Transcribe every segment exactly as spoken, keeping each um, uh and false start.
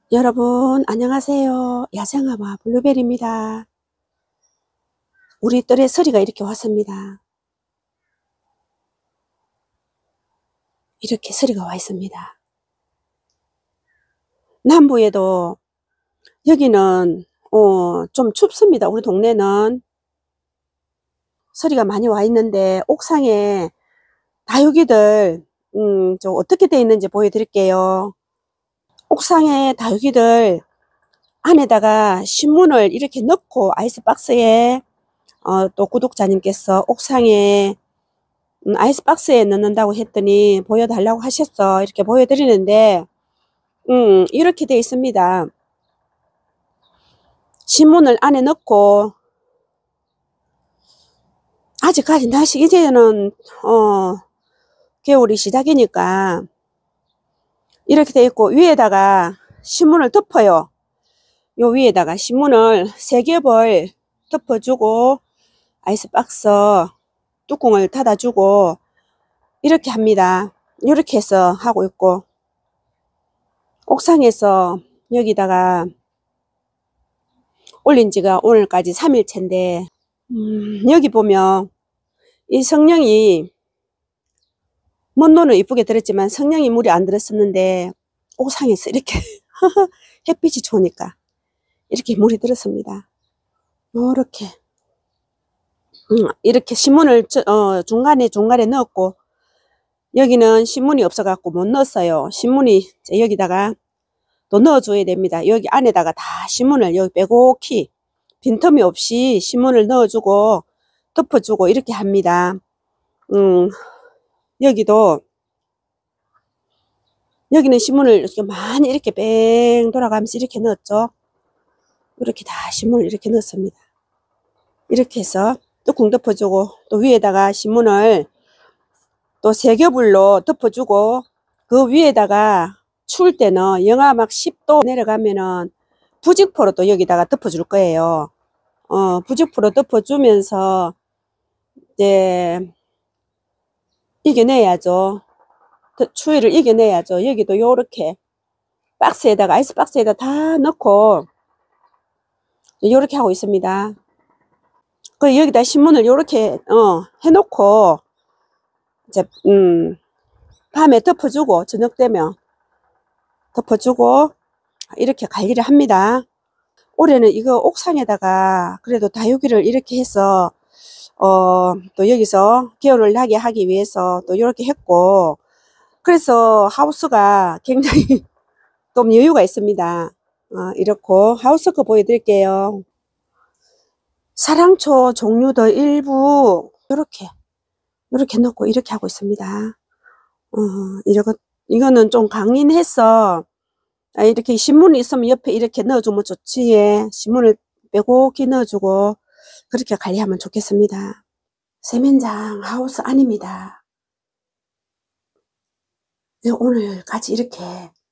여러분 안녕하세요. 야생화와 블루베리입니다. 우리 뜰에 서리가 이렇게 왔습니다. 이렇게 서리가 와 있습니다. 남부에도 여기는 어, 좀 춥습니다. 우리 동네는 서리가 많이 와 있는데 옥상에 다육이들 음, 좀 어떻게 되어 있는지 보여드릴게요. 옥상에 다육이들 안에다가 신문을 이렇게 넣고 아이스박스에 어, 또 구독자님께서 옥상에 음, 아이스박스에 넣는다고 했더니 보여달라고 하셨어. 이렇게 보여드리는데 음, 이렇게 되어 있습니다. 신문을 안에 넣고 아직까지 날씨 이제는 어, 겨울이 시작이니까 이렇게 되어 있고 위에다가 신문을 덮어요. 요 위에다가 신문을 세 겹을 덮어주고 아이스박스 뚜껑을 닫아주고 이렇게 합니다. 이렇게 해서 하고 있고 옥상에서 여기다가 올린 지가 오늘까지 삼 일째인데 음, 여기 보면 이 성냥이 먼 논은 이쁘게 들었지만 성냥이 물이 안 들었었는데 옥상에서 이렇게 햇빛이 좋으니까 이렇게 물이 들었습니다. 이렇게 음, 이렇게 신문을 어, 중간에 중간에 넣었고 여기는 신문이 없어 갖고 못 넣었어요. 신문이 여기다가 또 넣어줘야 됩니다. 여기 안에다가 다 신문을 여기 빼곡히 빈틈이 없이 신문을 넣어주고 덮어주고 이렇게 합니다. 음, 여기도 여기는 신문을 이렇게 많이 이렇게 뺑 돌아가면서 이렇게 넣었죠. 이렇게 다 신문을 이렇게 넣었습니다. 이렇게 해서 뚜껑 덮어주고 또 위에다가 신문을 또 세 겹으로 덮어주고 그 위에다가 추울 때는 영하 막 십 도 내려가면은 부직포로 또 여기다가 덮어줄 거예요. 어, 부직포로 덮어주면서 이제 이겨내야죠. 추위를 이겨내야죠. 여기도 요렇게 박스에다가 아이스박스에다 다 넣고 요렇게 하고 있습니다. 그 여기다 신문을 요렇게 어, 해놓고 이제 음, 밤에 덮어주고 저녁 되면 덮어주고 이렇게 관리를 합니다. 올해는 이거 옥상에다가 그래도 다육이를 이렇게 해서 어, 또 여기서 개울을 나게 하기 위해서 또 이렇게 했고 그래서 하우스가 굉장히 좀 여유가 있습니다. 어, 이렇고 하우스 거 보여드릴게요. 사랑초 종류도 일부 이렇게 이렇게 넣고 이렇게 하고 있습니다. 어, 이거 이거는 좀 강인해서 아, 이렇게 신문이 있으면 옆에 이렇게 넣어주면 좋지. 예. 신문을 빼곡히 넣어주고 그렇게 관리하면 좋겠습니다. 세면장 하우스 안입니다. 오늘까지 이렇게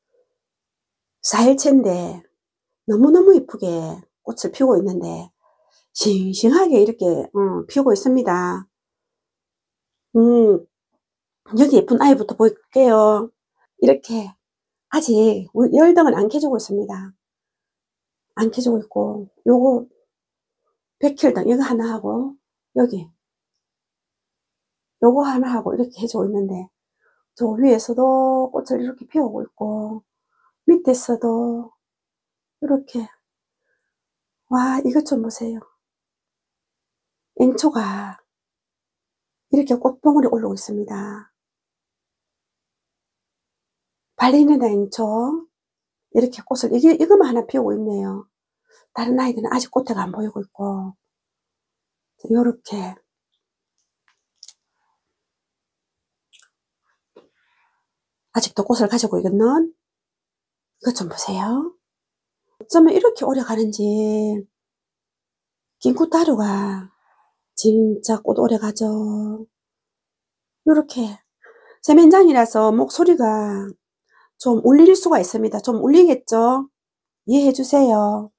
사 일째인데 너무너무 이쁘게 꽃을 피우고 있는데 싱싱하게 이렇게 어, 피우고 있습니다. 음, 여기 예쁜 아이부터 볼게요. 이렇게 아직 열등은 안 켜주고 있습니다. 안 켜주고 있고 요거 백혈등 이거 하나 하고 여기 요거 하나 하고 이렇게 해주고 있는데 저 위에서도 꽃을 이렇게 피우고 있고 밑에서도 이렇게 와 이것 좀 보세요. 앵초가 이렇게 꽃봉오리 올라오고 있습니다. 발리는 앵초 이렇게 꽃을 이게 이것만 하나 피우고 있네요. 다른 아이들은 아직 꽃대가 안 보이고 있고 요렇게 아직도 꽃을 가지고 있는 이것 좀 보세요. 어쩌면 이렇게 오래 가는지 긴쿠따루가 진짜 꽃 오래 가죠. 요렇게 세면장이라서 목소리가 좀 울릴 수가 있습니다. 좀 울리겠죠? 이해해 주세요.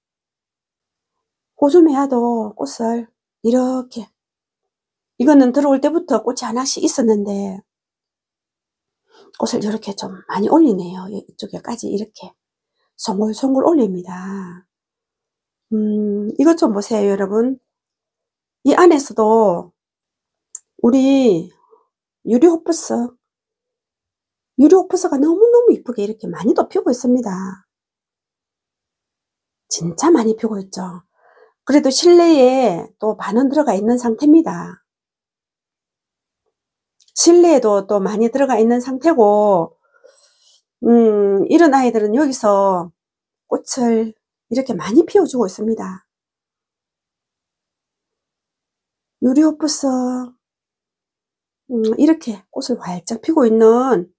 호주메아도 꽃을 이렇게 이거는 들어올 때부터 꽃이 하나씩 있었는데 꽃을 이렇게 좀 많이 올리네요. 이쪽에까지 이렇게 송골송골 올립니다. 음, 이것 좀 보세요, 여러분. 이 안에서도 우리 유리호프스, 유리호프스가 너무너무 이쁘게 이렇게 많이 또 피고 있습니다. 진짜 많이 피고 있죠. 그래도 실내에 또 반은 들어가 있는 상태입니다. 실내에도 또 많이 들어가 있는 상태고, 음, 이런 아이들은 여기서 꽃을 이렇게 많이 피워주고 있습니다. 유리호프스, 음, 이렇게 꽃을 활짝 피고 있는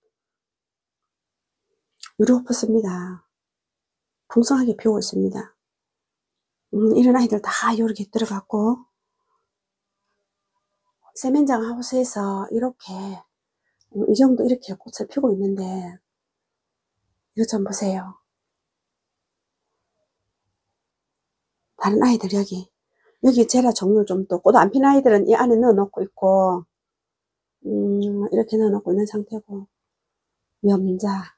유리호프스입니다. 풍성하게 피우고 있습니다. 음, 이런 아이들 다 이렇게 들어갔고, 세면장 하우스에서 이렇게 음, 이 정도 이렇게 꽃을 피우고 있는데, 이거 좀 보세요. 다른 아이들 여기 여기 제라 종류를 좀 또 꽃 안 핀 아이들은 이 안에 넣어 놓고 있고, 음, 이렇게 넣어 놓고 있는 상태고, 염자,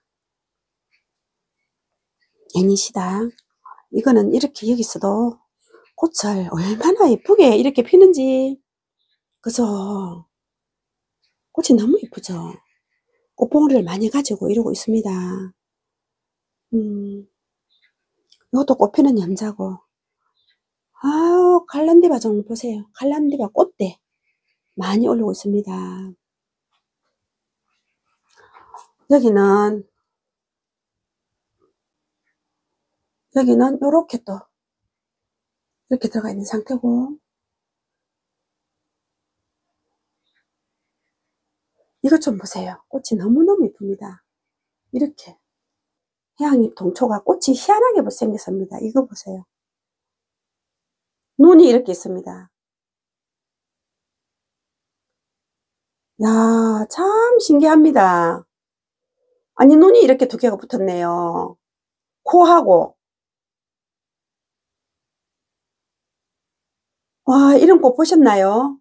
애니시다. 이거는 이렇게 여기서도 꽃을 얼마나 예쁘게 이렇게 피는지, 그죠? 꽃이 너무 예쁘죠? 꽃봉오리를 많이 가지고 이러고 있습니다. 음, 이것도 꽃 피는 염자고, 아유, 갈란디바 좀 보세요. 갈란디바 꽃대 많이 올리고 있습니다. 여기는, 여기는 요렇게 또, 이렇게 들어가 있는 상태고, 이것 좀 보세요. 꽃이 너무너무 예쁩니다. 이렇게. 해양잎 동초가 꽃이 희한하게 생겼습니다. 이거 보세요. 눈이 이렇게 있습니다. 야, 참 신기합니다. 아니, 눈이 이렇게 두 개가 붙었네요. 코하고. 와, 이런 꽃 보셨나요?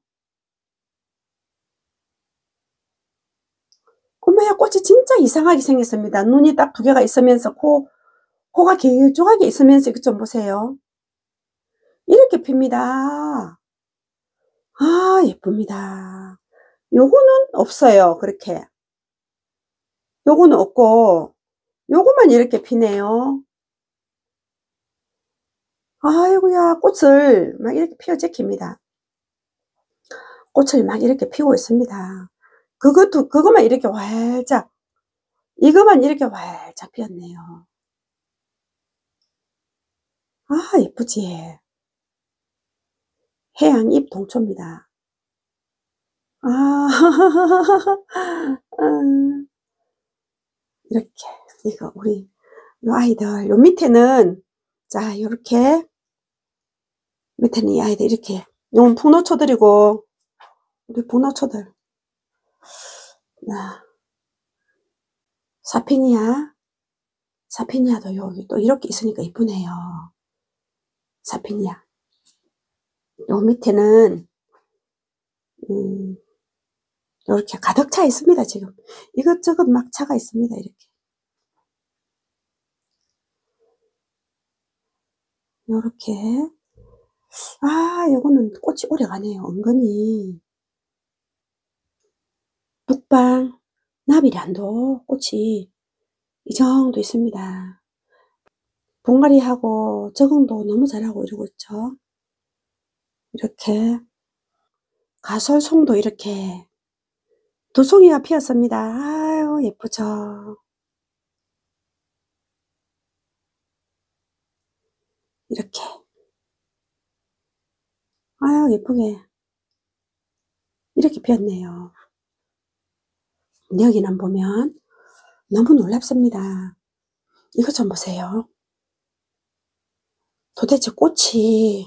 어머야, 꽃이 진짜 이상하게 생겼습니다. 눈이 딱 두 개가 있으면서 코, 코가 길쭉하게 있으면서 이거 좀 보세요. 이렇게 핍니다. 아, 예쁩니다. 요거는 없어요. 그렇게. 요거는 없고, 요것만 이렇게 피네요. 아이고야, 꽃을 막 이렇게 피어 제낍니다. 꽃을 막 이렇게 피우고 있습니다. 그것도, 그것만 이렇게 활짝, 이것만 이렇게 활짝 피었네요. 아, 예쁘지? 해양잎 동초입니다. 아, 음, 이렇게, 이거, 우리, 요 아이들, 요 밑에는, 자, 요렇게, 밑에는 이 아이들 이렇게, 요건 풍노초들이고, 우리 풍노초들. 아, 사피니아, 사피니아도 여기 또 이렇게 있으니까 이쁘네요. 사피니아. 요 밑에는, 음, 이렇게 가득 차 있습니다, 지금. 이것저것 막 차가 있습니다, 이렇게. 요렇게. 아, 요거는 꽃이 오래 가네요, 은근히. 북방, 나비란도 꽃이 이 정도 있습니다. 분갈이하고 적응도 너무 잘하고 이러고 있죠. 이렇게. 가솔송도 이렇게 두 송이가 피었습니다. 아유, 예쁘죠. 이렇게. 아유, 예쁘게. 이렇게 피었네요. 여기는 보면 너무 놀랍습니다. 이것 좀 보세요. 도대체 꽃이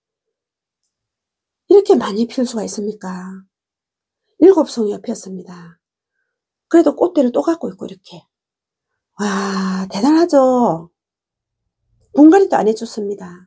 이렇게 많이 필 수가 있습니까? 일곱 송이가 피었습니다. 그래도 꽃대를 또 갖고 있고 이렇게. 와, 대단하죠? 분갈이도 안 해줬습니다.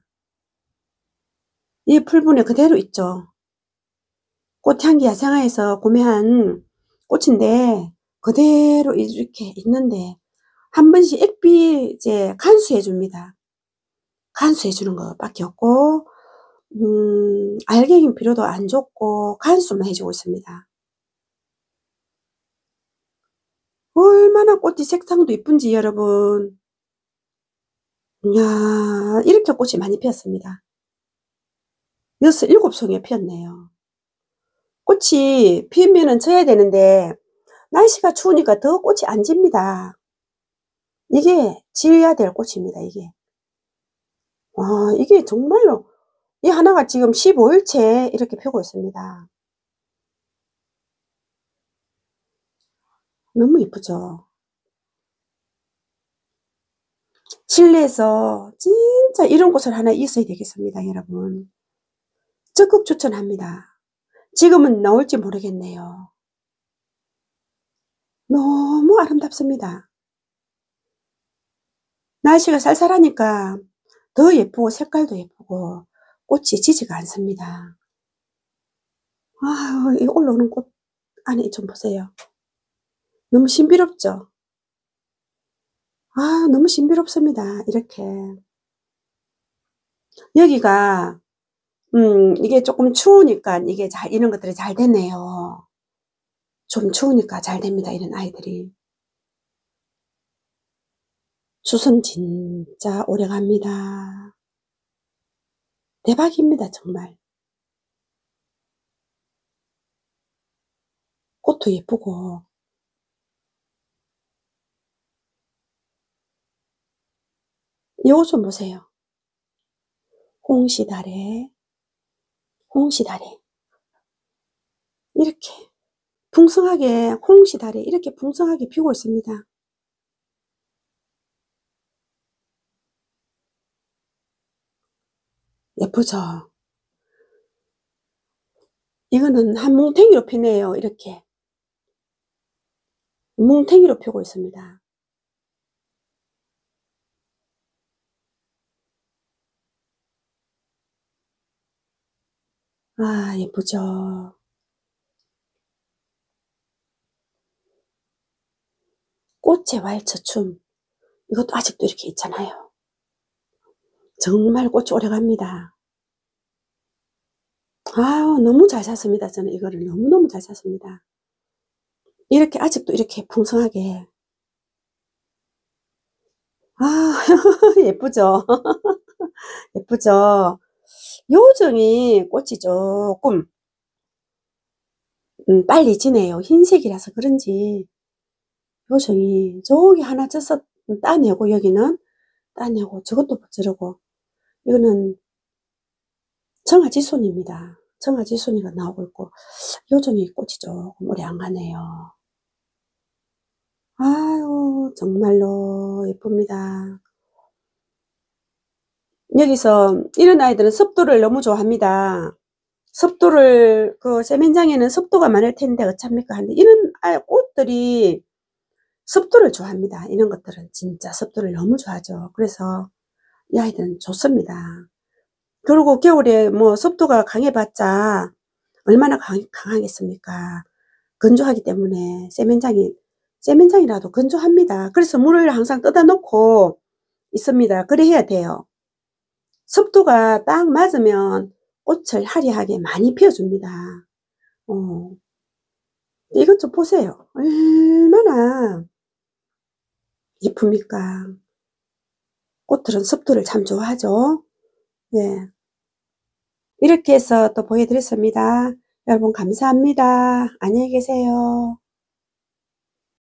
이 풀분에 그대로 있죠. 꽃향기 야생화에서 구매한 꽃인데 그대로 이렇게 있는데, 한 번씩 액비 이제 간수해 줍니다. 간수해 주는 것밖에 없고, 음, 알갱이 비료도 안 줬고, 간수만 해주고 있습니다. 얼마나 꽃이 색상도 이쁜지 여러분. 이야, 이렇게 꽃이 많이 피었습니다. 여섯, 일곱 송이 피었네요. 꽃이 피면은 져야 되는데, 날씨가 추우니까 더 꽃이 안 집니다. 이게 지어야 될 꽃입니다, 이게. 와, 이게 정말로, 이 하나가 지금 십오 일째 이렇게 피고 있습니다. 너무 이쁘죠? 실내에서 진짜 이런 곳을 하나 있어야 되겠습니다, 여러분. 적극 추천합니다. 지금은 나올지 모르겠네요. 너무 아름답습니다. 날씨가 쌀쌀하니까 더 예쁘고 색깔도 예쁘고 꽃이 지지가 않습니다. 아, 이 올라오는 꽃 안에 좀 보세요. 너무 신비롭죠? 아, 너무 신비롭습니다. 이렇게. 여기가 음, 이게 조금 추우니까 이게 잘, 이런 것들이 잘 되네요. 좀 추우니까 잘 됩니다, 이런 아이들이. 수선 진짜 오래 갑니다. 대박입니다, 정말. 꽃도 예쁘고. 요거 좀 보세요. 홍시다래, 홍시다래. 이렇게 풍성하게, 홍시다래 이렇게 풍성하게 피고 있습니다. 예쁘죠? 이거는 한 뭉탱이로 피네요, 이렇게. 뭉탱이로 피고 있습니다. 아, 예쁘죠? 꽃의 왈츠춤. 이것도 아직도 이렇게 있잖아요. 정말 꽃이 오래 갑니다. 아유, 너무 잘 샀습니다. 저는 이거를 너무너무 잘 샀습니다. 이렇게 아직도 이렇게 풍성하게. 아, 예쁘죠? 예쁘죠? 요정이 꽃이 조금 음, 빨리 지네요. 흰색이라서 그런지 요정이 저기 하나 져서 따내고, 여기는 따내고, 저것도 저러고. 이거는 청아지손입니다. 청아지손이가 나오고 있고, 요정이 꽃이 조금 오래 안 가네요. 아유, 정말로 예쁩니다. 여기서 이런 아이들은 습도를 너무 좋아합니다. 습도를, 그 세면장에는 습도가 많을 텐데 어쩝니까 하는데, 이런 꽃들이 습도를 좋아합니다. 이런 것들은 진짜 습도를 너무 좋아하죠. 그래서 이 아이들은 좋습니다. 그리고 겨울에 뭐 습도가 강해봤자 얼마나 강, 강하겠습니까? 건조하기 때문에 세면장이, 세면장이라도 건조합니다. 그래서 물을 항상 떠다 놓고 있습니다. 그래 해야 돼요. 습도가 딱 맞으면 꽃을 화려하게 많이 피워줍니다. 어. 이것 좀 보세요. 얼마나 예쁩니까? 꽃들은 습도를 참 좋아하죠. 네. 이렇게 해서 또 보여드렸습니다. 여러분 감사합니다. 안녕히 계세요.